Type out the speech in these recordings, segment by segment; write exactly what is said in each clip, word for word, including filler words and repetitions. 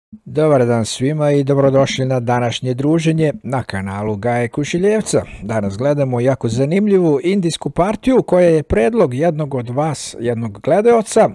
Dobar dan svima i dobrodošli na današnje druženje na kanalu Gaje Kušiljevca. Danas gledamo jako zanimljivu indijsku partiju koja je predlog jednog od vas, jednog gledaoca.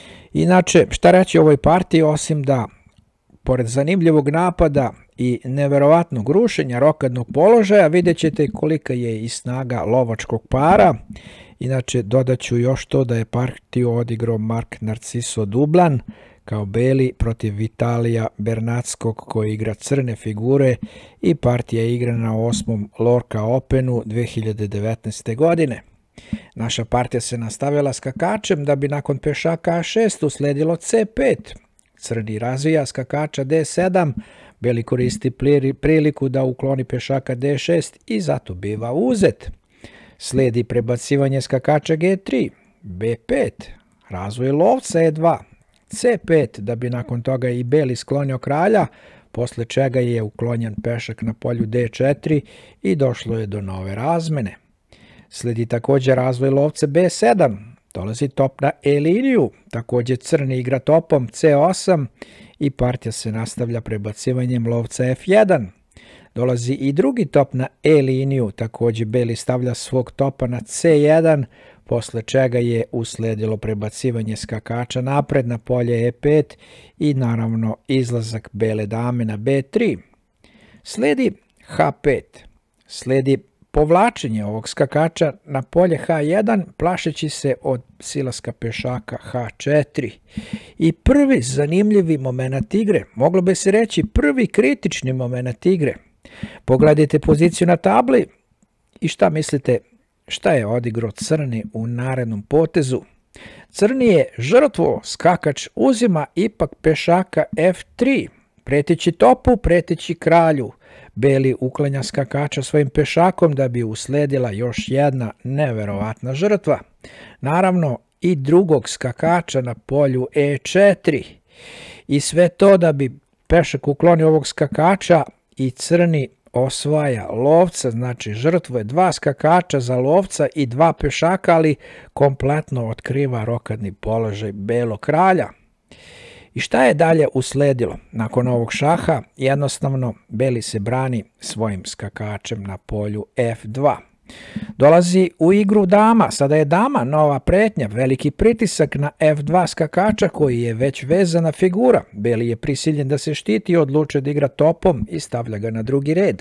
Inače, šta reći o ovoj partiji osim da, pored zanimljivog napada i neverovatnog rušenja rokadnog položaja, vidjet ćete kolika je i snaga lovačkog para. Inače, dodat ću još to da je partiju odigrao Mark Narciso Dublan, kao beli protiv Vitalija Bernatskog koji igra crne figure i partija je igrana na osmom Lorca Openu dve hiljade devetnaeste. godine. Naša partija se nastavila skakačem da bi nakon pešaka a šest usledilo ce pet. Crni razvija skakača de sedam, beli koristi priliku da ukloni pešaka de šest i zato biva uzet. Sledi prebacivanje skakača ge tri, be pet, razvoj lovca e dva, ce pet da bi nakon toga i beli sklonio kralja, posle čega je uklonjen pešak na polju de četiri i došlo je do nove razmene. Sledi također razvoj lovca be sedam, dolazi top na e liniju, također crni igra topom ce osam i partija se nastavlja prebacivanjem lovca ef jedan. Dolazi i drugi top na e liniju, također beli stavlja svog topa na ce jedan, posle čega je usledilo prebacivanje skakača napred na polje e pet i naravno izlazak bele dame na be tri. Sledi ha pet, sledi povlačenje ovog skakača na polje ha jedan, plašeći se od silaska pešaka ha četiri. I prvi zanimljivi moment igre, moglo bi se reći prvi kritični moment igre. Pogledajte poziciju na tabli i šta mislite šta je odigrao crni u narednom potezu. Crni je žrtvo, skakač uzima ipak pešaka ef tri, preteći topu, preteći kralju. Beli uklanja skakača svojim pešakom da bi usledila još jedna neverovatna žrtva. Naravno i drugog skakača na polju e četiri. I sve to da bi pešak uklonio ovog skakača i crni osvaja lovca, znači žrtvuje dva skakača za lovca i dva pešaka, ali kompletno otkriva rokadni položaj belog kralja. I šta je dalje usledilo? Nakon ovog šaha jednostavno beli se brani svojim skakačem na polju ef dva. Dolazi u igru dama, sada je dama nova pretnja, veliki pritisak na ef dva skakača koji je već vezana figura. Beli je prisiljen da se štiti i odlučuje da igra topom i stavlja ga na drugi red.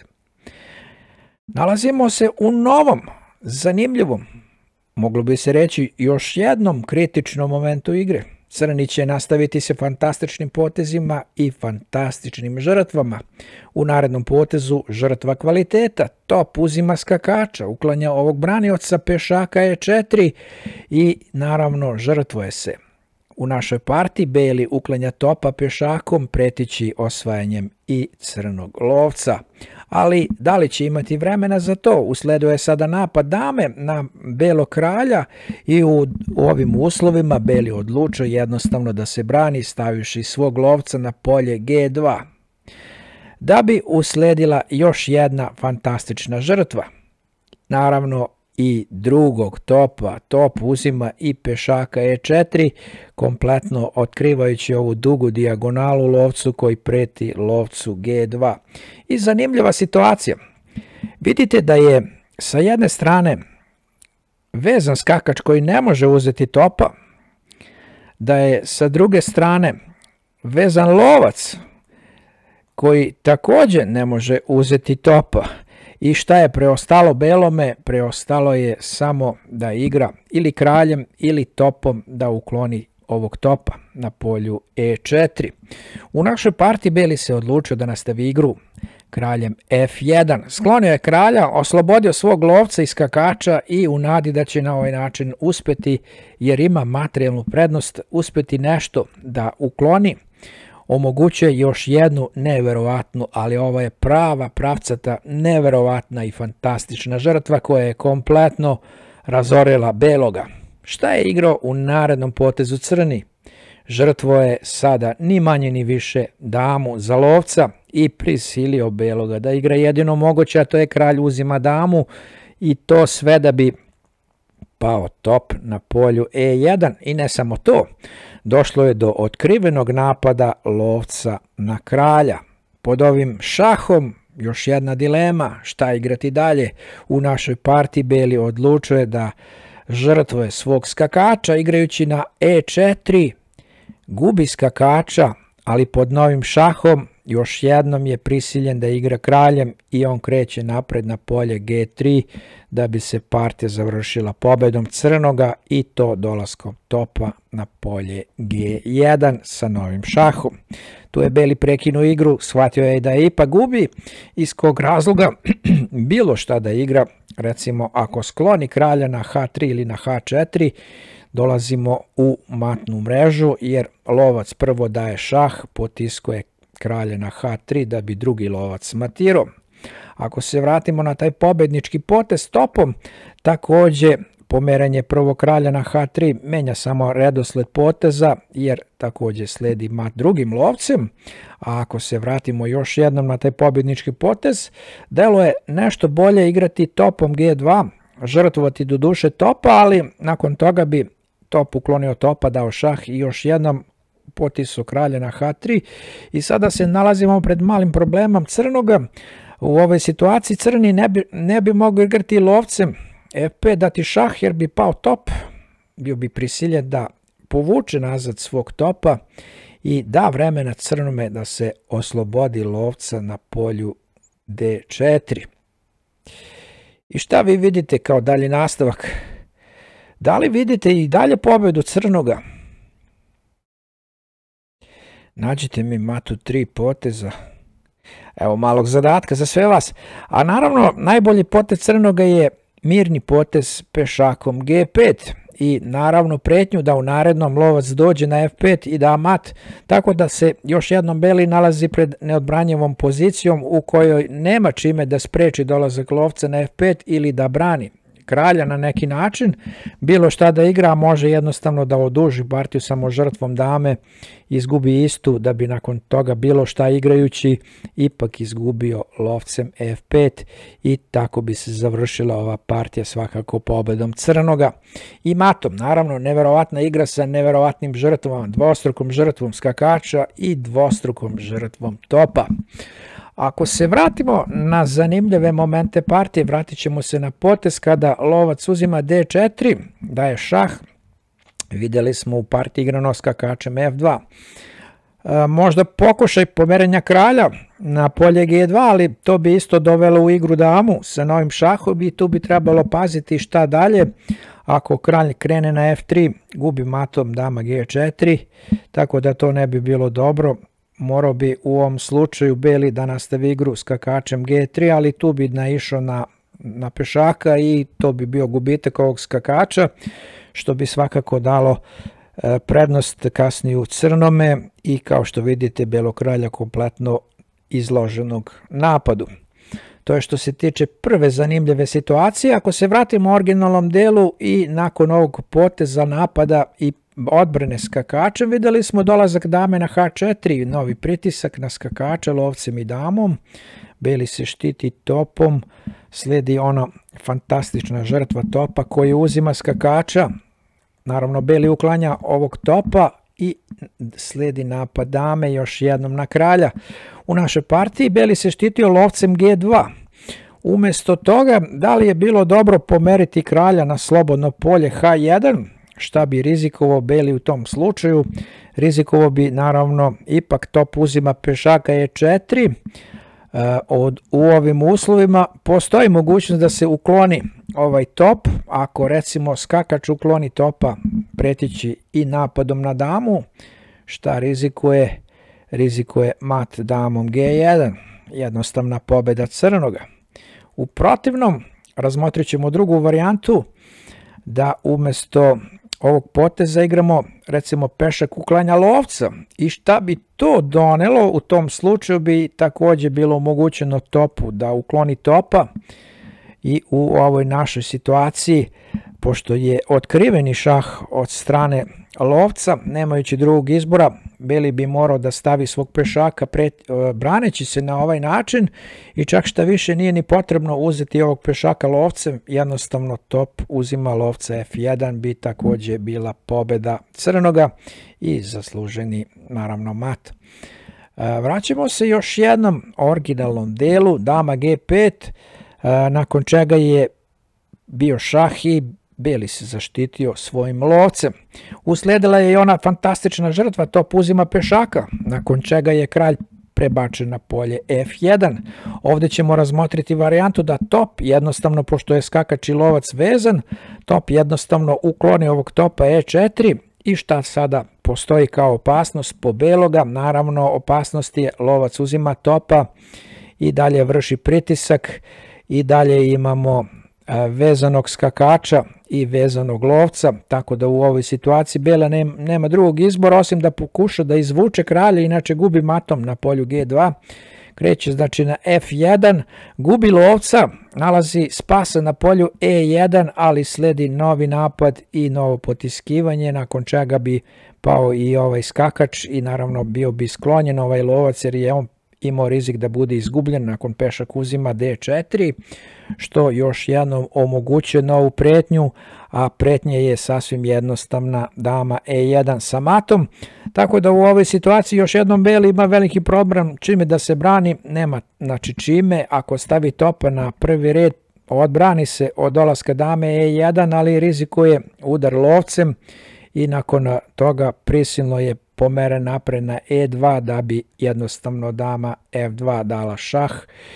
Nalazimo se u novom, zanimljivom, moglo bi se reći još jednom kritičnom momentu igre. Crni će nastaviti se fantastičnim potezima i fantastičnim žrtvama. U narednom potezu žrtva kvaliteta, top uzima skakača, uklanja ovog branioca pešaka e četiri i naravno žrtvuje se. U našoj partiji beli uklanja topa pešakom pretići osvajanjem i crnog lovca. Ali da li će imati vremena za to? Usleduje sada napad dame na belog kralja i u ovim uslovima beli odlučuje jednostavno da se brani stavivši svog lovca na polje ge dva. Da bi usledila još jedna fantastična žrtva. Naravno i drugog topa, top uzima i pešaka e četiri, kompletno otkrivajući ovu dugu dijagonalu lovcu koji preti lovcu ge dva. I zanimljiva situacija. Vidite da je sa jedne strane vezan skakač koji ne može uzeti topa, da je sa druge strane vezan lovac koji također ne može uzeti topa. I šta je preostalo belome? Preostalo je samo da igra ili kraljem ili topom da ukloni ovog topa na polju e četiri. U našoj partiji beli se odlučio da nastavi igru kraljem ef jedan. Sklonio je kralja, oslobodio svog lovca i skakača i u nadi da će na ovaj način uspeti, jer ima materijalnu prednost, uspeti nešto da ukloni. Omogućuje još jednu neverovatnu, ali ovo je prava, pravcata, neverovatna i fantastična žrtva koja je kompletno razorila beloga. Šta je igrao u narednom potezu crni? Žrtvo je sada ni manje ni više damu za lovca i prisilio beloga da igra jedino moguće, a to je kralj uzima damu i to sve da bi pao top na polju e jedan i ne samo to, došlo je do otkrivenog napada lovca na kralja. Pod ovim šahom još jedna dilema, šta igrati dalje. U našoj partiji beli odlučuje da žrtvuje svog skakača igrajući na e četiri, gubi skakača, ali pod novim šahom još jednom je prisiljen da igra kraljem i on kreće napred na polje ge tri da bi se partija završila pobedom crnoga i to dolaskom topa na polje ge jedan sa novim šahom. Tu je beli prekinuo igru, shvatio je da je ipak gubi, iz kog razloga bilo šta da igra, recimo ako skloni kralja na ha tri ili na ha četiri, dolazimo u matnu mrežu jer lovac prvo daje šah, potiskuje kralja na ha tri da bi drugi lovac matirao. Ako se vratimo na taj pobednički potez topom, takođe pomeranje prvog kralja na ha tri menja samo redosled poteza jer takođe sledi mat drugim lovcem, a ako se vratimo još jednom na taj pobednički potez, delo je nešto bolje igrati topom ge dva, žrtvovati do duše topa, ali nakon toga bi top uklonio topa, dao šah i još jednom potisao kralja na ha tri i sada se nalazimo pred malim problemom crnoga. U ovoj situaciji crni ne bi, ne bi mogao igrati lovcem ef pet, dati šah jer bi pao top, bio bi prisiljen da povuče nazad svog topa i da vremena crnome da se oslobodi lovca na polju de četiri. I šta vi vidite kao dalji nastavak? Da li vidite i dalje pobedu crnoga? Nađite mi matu tri poteza. Evo malog zadatka za sve vas. A naravno, najbolji potez crnoga je mirni potez pešakom ge pet i naravno pretnju da u narednom lovac dođe na ef pet i da mat, tako da se još jednom beli nalazi pred neodbranjivom pozicijom u kojoj nema čime da spreči dolazak lovca na ef pet ili da brani kralja na neki način. Bilo šta da igra može jednostavno da oduži partiju samo žrtvom dame, izgubi istu da bi nakon toga bilo šta igrajući ipak izgubio lovcem ef pet i tako bi se završila ova partija svakako pobedom crnoga i matom. Naravno, neverovatna igra sa neverovatnim žrtvama, dvostrukom žrtvom skakača i dvostrukom žrtvom topa. Ako se vratimo na zanimljive momente partije, vratit ćemo se na potez kada lovac uzima de četiri, daje šah, videli smo u partiji igrano skakačem ef dva. E, možda pokušaj pomerenja kralja na polje ge dva, ali to bi isto dovelo u igru damu sa novim šahom i tu bi trebalo paziti šta dalje. Ako kralj krene na ef tri, gubi matom dama ge četiri, tako da to ne bi bilo dobro. Morao bi u ovom slučaju beli da nastavi igru skakačem ge tri, ali tu bi naišao na, na pešaka i to bi bio gubitak ovog skakača, što bi svakako dalo e, prednost kasniju crnome i kao što vidite belo kralja kompletno izloženog napadu. To je što se tiče prve zanimljive situacije. Ako se vratimo u originalnom delu i nakon ovog poteza napada i odbrane skakačem, videli smo dolazak dame na ha četiri, novi pritisak na skakača lovcem i damom, beli se štiti topom, sledi ona fantastična žrtva topa koji uzima skakača, naravno beli uklanja ovog topa i sledi napad dame još jednom na kralja. U našoj partiji beli se štitio lovcem ge dva. Umesto toga, da li je bilo dobro pomeriti kralja na slobodno polje ha jedan, šta bi rizikovao beli u tom slučaju? Rizikovao bi naravno ipak top uzima pešaka e četiri. Od, u ovim uslovima postoji mogućnost da se ukloni ovaj top. Ako recimo skakač ukloni topa pretići i napadom na damu, šta rizikuje? Rizikuje mat damom ge jedan. Jednostavna pobeda crnoga. U protivnom, razmotrit ćemo drugu varijantu da umesto ovog poteza igramo recimo pešak uklanja lovca i šta bi to donelo? U tom slučaju bi takođe bilo omogućeno topu da ukloni topa i u ovoj našoj situaciji pošto je otkriveni šah od strane lovca, nemajući drugog izbora, beli bi morao da stavi svog pešaka pred, braneći se na ovaj način i čak šta više nije ni potrebno uzeti ovog pešaka lovcem, jednostavno top uzima lovca ef jedan, bi takođe bila pobeda crnoga i zasluženi naravno mat. Vraćamo se još jednom originalnom delu, dama ge pet, nakon čega je bio šah i beli se zaštitio svojim lovcem. Usledila je i ona fantastična žrtva, top uzima pešaka, nakon čega je kralj prebačen na polje ef jedan. Ovdje ćemo razmotriti varijantu da top, jednostavno pošto je skakač i lovac vezan, top jednostavno ukloni ovog topa e četiri i šta sada postoji kao opasnost po beloga. Naravno, opasnost je lovac uzima topa i dalje vrši pritisak i dalje imamo vezanog skakača i vezanog lovca, tako da u ovoj situaciji bela nema drugog izbora osim da pokuša da izvuče kralja, inače gubi matom na polju ge dva. Kreće znači na ef jedan, gubi lovca, nalazi spasa na polju e jedan, ali sledi novi napad i novo potiskivanje, nakon čega bi pao i ovaj skakač i naravno bio bi sklonjen ovaj lovac jer je on imao rizik da bude izgubljen nakon pešak uzima de četiri, što još jednom omogućuje novu pretnju, a pretnja je sasvim jednostavna, dama e jedan sa matom, tako da u ovoj situaciji još jednom beli ima veliki problem čime da se brani, nema znači čime, ako stavi topa na prvi red, odbrani se od dolaska dame e jedan, ali rizikuje udar lovcem i nakon toga prisilno je pomeren napred na e dva da bi jednostavno dama ef dva dala šah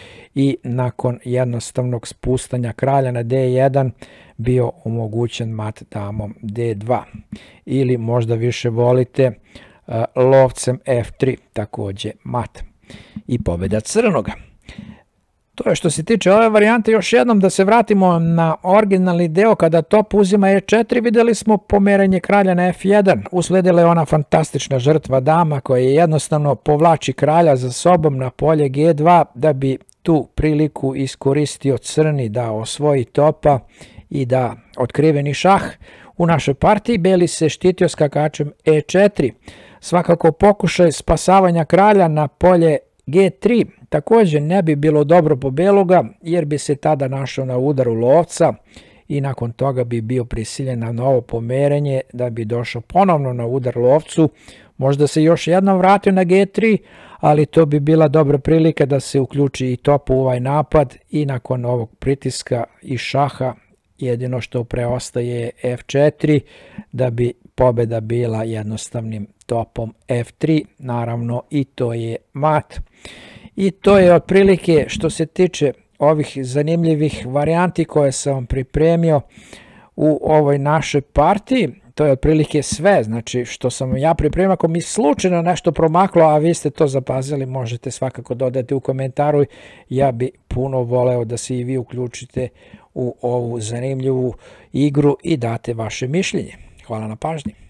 i nakon jednostavnog spustanja kralja na de jedan bio omogućen mat damom de dva ili možda više volite lovcem ef tri, takođe mat i pobeda crnoga. To je što se tiče ove varijante. Još jednom da se vratimo na originalni deo, kada top uzima e četiri, videli smo pomeranje kralja na ef jedan. Usledila je ona fantastična žrtva dama koja jednostavno povlači kralja za sobom na polje ge dva da bi tu priliku iskoristio crni da osvoji topa i da otkriveni šah. U našoj partiji beli se štitio skakačem e četiri. Svakako pokušaj spasavanja kralja na polje ge tri također ne bi bilo dobro po beloga jer bi se tada našao na udaru lovca i nakon toga bi bio prisiljen na novo pomerenje da bi došao ponovno na udar lovcu. Možda se još jednom vratio na ge tri, ali to bi bila dobra prilika da se uključi i top u ovaj napad i nakon ovog pritiska i šaha jedino što preostaje je ef četiri da bi pobeda bila jednostavnim topom ef tri, naravno i to je mat. I to je otprilike što se tiče ovih zanimljivih varijanti koje sam vam pripremio u ovoj našoj partiji. To je otprilike sve, znači što sam vam ja pripremio. Ako mi slučajno nešto promaklo, a vi ste to zapazili, možete svakako dodati u komentaru. Ja bi puno voleo da se i vi uključite u ovu zanimljivu igru i date vaše mišljenje. Hvala na pažnji.